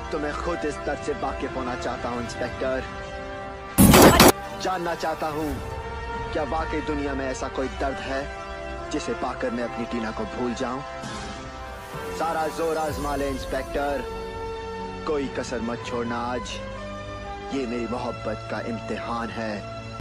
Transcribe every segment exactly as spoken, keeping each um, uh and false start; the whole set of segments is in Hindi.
तो मैं खुद इस दर्द से वाकिफ होना चाहता हूँ इंस्पेक्टर। जानना चाहता हूँ क्या वाकई दुनिया में ऐसा कोई दर्द है जिसे पाकर मैं अपनी टीना को भूल जाऊं। सारा जोर आजमा ले इंस्पेक्टर, कोई कसर मत छोड़ना। आज ये मेरी मोहब्बत का इम्तिहान है।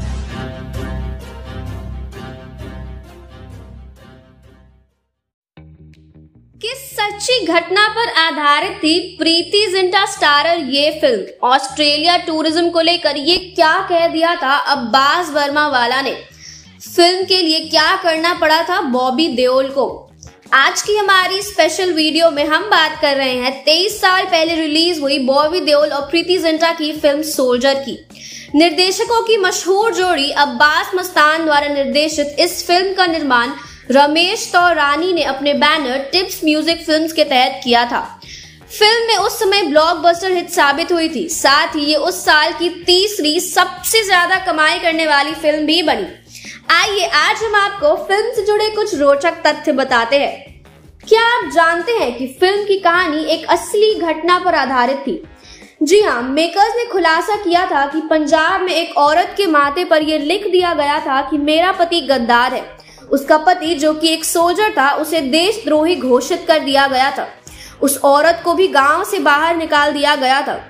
किस सच्ची घटना पर आधारित थी प्रीति जिंटा स्टारर ये फिल्म? ऑस्ट्रेलिया टूरिज्म को लेकर ये क्या कह दिया था अब्बास वर्मा वाला ने? फिल्म के लिए क्या करना पड़ा था बॉबी देओल को? आज की हमारी स्पेशल वीडियो में हम बात कर रहे हैं तेईस साल पहले रिलीज हुई बॉबी देओल और प्रीति जिंटा की फिल्म सोल्जर की। निर्देशकों की मशहूर जोड़ी अब्बास मस्तान द्वारा निर्देशित इस फिल्म का निर्माण रमेश तौरानी ने अपने बैनर टिप्स म्यूजिक फिल्म्स के तहत किया था। फिल्म में उस समय ब्लॉकबस्टर हिट साबित हुई थी, साथ ही ये उस साल की तीसरी सबसे ज्यादा कमाई करने वाली फिल्म भी बनी। आइए आज हम आपको फिल्म से जुड़े कुछ रोचक तथ्य बताते हैं। क्या आप जानते हैं कि फिल्म की कहानी एक असली घटना पर आधारित थी? जी हाँ, मेकर्स ने खुलासा किया था कि पंजाब में एक औरत के माथे पर यह लिख दिया गया था कि मेरा पति गद्दार है। उसका पति जो कि एक सोल्जर था, उसे देशद्रोही घोषित कर दिया गया था। उस औरत को भी गांव से बाहर निकाल दिया गया था।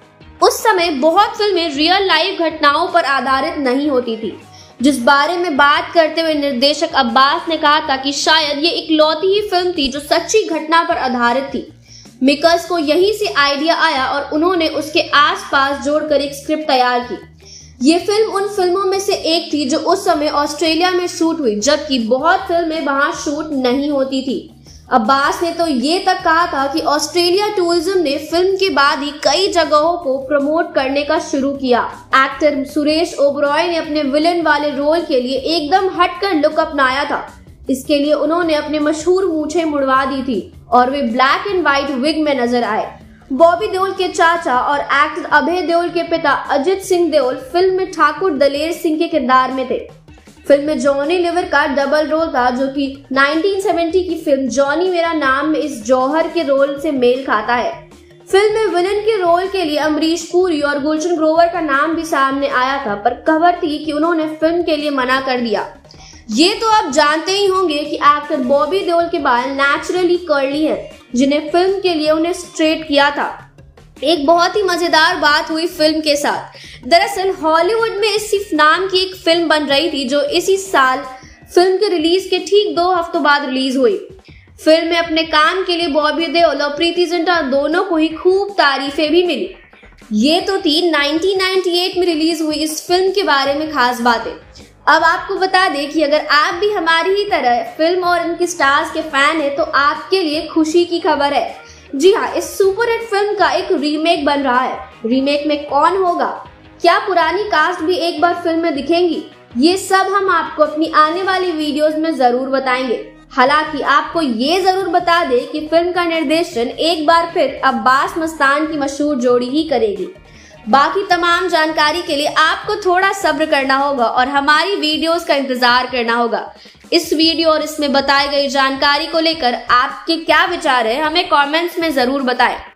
उस समय बहुत फिल्में रियल लाइफ घटनाओं पर आधारित नहीं होती थी, जिस बारे में बात करते हुए निर्देशक अब्बास ने कहा था कि शायद ये इकलौती ही फिल्म थी जो सच्ची घटना पर आधारित थी। मेकर्स को यहीं से आइडिया आया और उन्होंने उसके आसपास जोड़कर एक स्क्रिप्ट तैयार की। ये फिल्म उन फिल्मों में से एक थी जो उस समय ऑस्ट्रेलिया में शूट हुई, जबकि बहुत फिल्में वहां शूट नहीं होती थी। अब्बास ने तो ये तक कहा था कि ऑस्ट्रेलिया टूरिज्म ने फिल्म के बाद ही कई जगहों को प्रमोट करने का शुरू किया। एक्टर सुरेश ओबरॉय ने अपने विलन वाले रोल के लिए एकदम हटकर लुक अपनाया था। इसके लिए उन्होंने अपने मशहूर मूछें मुड़वा दी थी और वे ब्लैक एंड व्हाइट विग में नजर आए। बॉबी देओल के चाचा और एक्टर अभय देओल के पिता अजित सिंह देओल फिल्म में ठाकुर दलेर सिंह के किरदार में थे। फिल्म में जॉनी लीवर का डबल रोल था, जो कि उन्नीस सौ सत्तर की फिल्म जॉनी मेरा नाम में इस जौहर के रोल से मेल खाता है। फिल्म में विलन के रोल के लिए अमरीश पुरी और गुलशन ग्रोवर का नाम भी सामने आया था, पर खबर थी कि उन्होंने फिल्म के लिए मना कर दिया। ये तो आप जानते ही होंगे कि एक्टर बॉबी देओल के बाल नेचुरली कर्ली हैं, जिन्हें फिल्म के लिए उन्हें स्ट्रेट किया था। एक बहुत ही मजेदार बात हुई फिल्म के साथ। दरअसल हॉलीवुड में इस सिर्फ नाम की एक फिल्म बन रही थी जो इसी साल फिल्म के रिलीज के ठीक दो हफ्तों बाद रिलीज हुई। फिल्म में अपने काम के लिए बॉबी देओल और प्रीति जिंटा दोनों को ही खूब तारीफें भी मिली। ये तो थी उन्नीस सौ अट्ठानवे में रिलीज हुई इस फिल्म के बारे में खास बातें। अब आपको बता दें कि अगर आप भी हमारी ही तरह फिल्म और इनके स्टार्स के फैन हैं तो आपके लिए खुशी की खबर है। जी हाँ, इस सुपरहिट फिल्म का एक रीमेक बन रहा है। रीमेक में कौन होगा? क्या पुरानी कास्ट भी एक बार फिल्म में दिखेंगी? ये सब हम आपको अपनी आने वाली वीडियोस में जरूर बताएंगे। हालांकि आपको ये जरूर बता दें कि फिल्म का निर्देशन एक बार फिर अब्बास मस्तान की मशहूर जोड़ी ही करेगी। बाकी तमाम जानकारी के लिए आपको थोड़ा सब्र करना होगा और हमारी वीडियोस का इंतजार करना होगा। इस वीडियो और इसमें बताई गई जानकारी को लेकर आपके क्या विचार है, हमें कमेंट्स में जरूर बताएं।